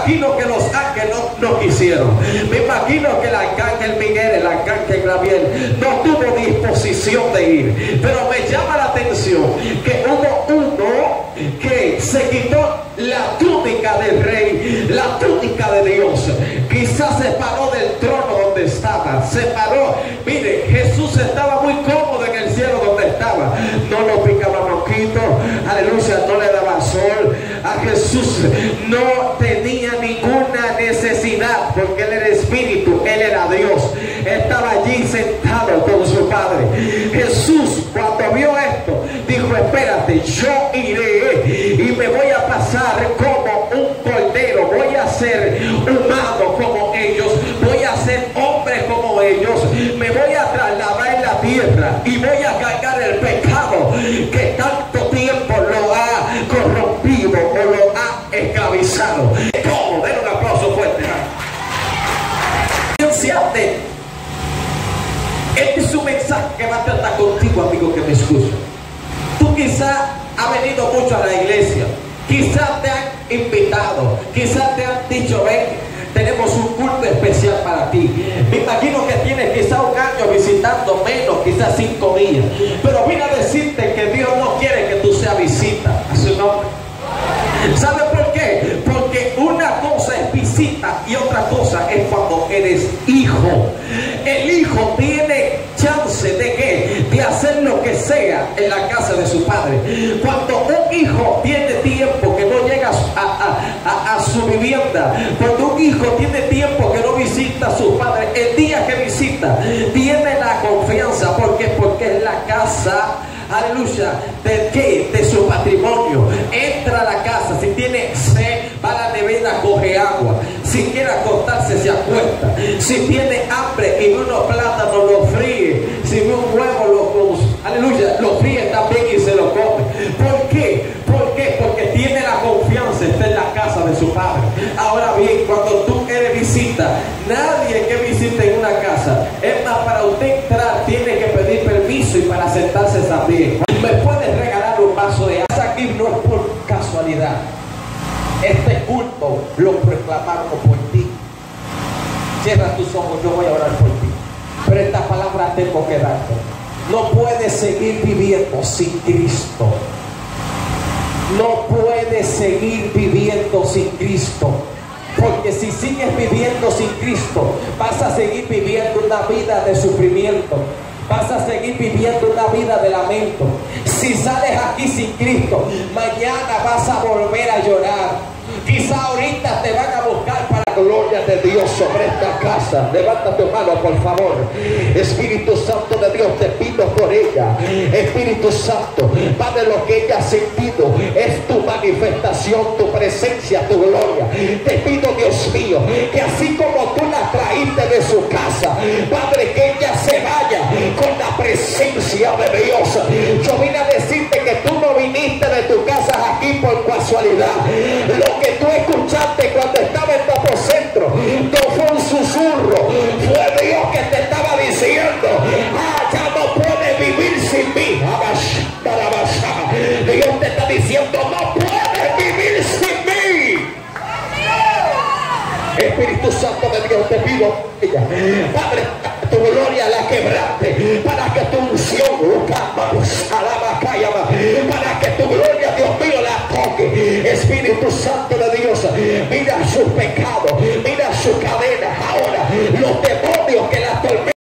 imagino que los ángeles no quisieron. Me imagino que el arcángel Miguel, el arcángel Gabriel no tuvo disposición de ir. Pero me llama la atención que hubo uno que se quitó la túnica del rey, la túnica de Dios. Quizás se paró del trono donde estaba, se paró. Mire, Jesús estaba muy cómodo en el cielo donde estaba. No lo picaba mosquito, aleluya, no le daba sol. A Jesús no tenía ninguna necesidad, porque Él era espíritu, Él era Dios. Estaba allí sentado con su Padre. Jesús, cuando vio esto, dijo: espérate, yo iré y me voy a pasar como un cordero, voy a ser humano como ellos, voy a ser hombre como ellos, me voy a trasladar en la tierra y voy a cargar el pecado que tanto tiempo lo ha corrompido o lo ha esclavizado. ¿Cómo? Den un aplauso fuerte. Este es un mensaje que va a tratar contigo, amigo que me escucha. Tú quizás has venido mucho a la iglesia, quizás te han invitado, quizás te han dicho: ven, tenemos un culto especial para ti. Me imagino que tienes quizás un año visitando, menos, quizás 5 días. Pero vine a decirte que Dios no quiere que tú seas visita a su nombre. ¿Sabe por qué? Porque una cosa es visita y otra cosa es cuando eres hijo. El hijo tiene chance de ¿qué? De hacer lo que sea en la casa de su padre. Cuando un hijo tiene tiempo que no llega a su vivienda, cuando un hijo tiene tiempo que no visita a su padre, el día que visita tiene la confianza. Porque es la casa, aleluya, ¿de qué? De su patrimonio. Entra a la casa, si tiene sed, va a la nevera, coge agua. Si quiere acostarse, se acuesta. Si tiene hambre y unos plátanos, los fríe. Si ve un huevo, aleluya, lo fríe también y se lo come. ¿Por qué? ¿Por qué? Porque tiene la confianza, está en la casa de su padre. Ahora bien, cuando tú eres visita, nadie que visite en una casa, es más, para usted entrar tiene que pedir permiso y para sentarse también. ¿Me puedes regalar un vaso de agua? Aquí no es por casualidad. Este culto lo proclamaron por ti. Cierra tus ojos, yo voy a orar por ti. Pero esta palabra tengo que darte. No puedes seguir viviendo sin Cristo. No puedes seguir viviendo sin Cristo. Porque si sigues viviendo sin Cristo, vas a seguir viviendo una vida de sufrimiento. Vas a seguir viviendo una vida de lamento. Si sales aquí sin Cristo, mañana vas a volver a llorar. Quizá ahorita te van a buscar para la gloria de Dios sobre esta casa. Levanta tu mano, por favor. Espíritu Santo de Dios, te pido por ella. Espíritu Santo, Padre, lo que ella ha sentido es tu manifestación, tu presencia, tu gloria. Te pido, Dios mío, que así como tú la traíste de su casa, Padre, que ella se vaya con la presencia de Dios. Yo vine a decirte que tú no viniste de tu casa aquí por casualidad. Lo que tú escuchaste cuando estaba en tu apocentro no fue un susurro, fue Dios que te estaba diciendo: ya no puedes vivir sin mí. Dios te está diciendo: no puedes vivir sin mí. Espíritu Santo de Dios, te pido, Padre, tu gloria la quebrante, para que tu unción, para que tu gloria, Dios mío, la toque. Espíritu Santo de Dios, mira sus pecados, mira su cadena. Ahora los